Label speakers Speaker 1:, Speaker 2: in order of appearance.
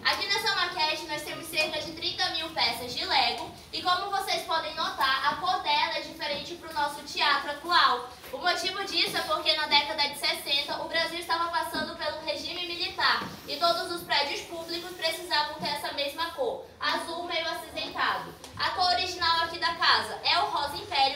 Speaker 1: Aqui nessa maquete nós temos cerca de 30 mil peças de Lego e como vocês podem notar, a cor dela é diferente para o nosso teatro atual. O motivo disso é porque na década de 60 o Brasil estava passando pelo regime militar e todos os prédios públicos precisavam ter essa mesma cor, azul meio acinzentado. A cor original aqui da casa é o rosa império